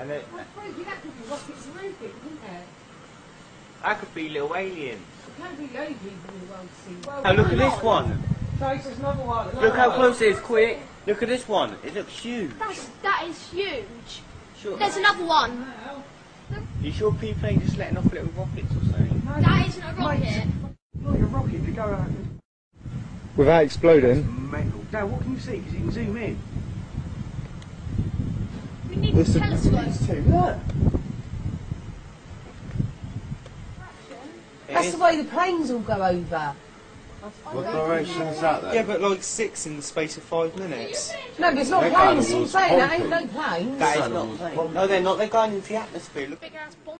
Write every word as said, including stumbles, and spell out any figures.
And it, I suppose that could be rockets and everything, couldn't it? that could be little aliens. It can be loads of people in the world to see. Well, Oh, look at this one. Trace, there's another one. Look how close it is, quick. Look at this one. It looks huge. That's, that is huge. Sure. There's another one. You sure people ain't just letting off little rockets or something? No, That isn't a rocket. like a rocket to go out. Without exploding? Metal. Now, what can you see? Because you can zoom in. We need Listen. a telescope. Look. That's It the way the planes all go over. What direction is that then? Yeah, but like six in the space of five minutes. No, but it's not They're planes. going I'm saying that ain't towards no planes. That is not planes. No, they're not. They're going into the atmosphere. Look. Big ass bomb.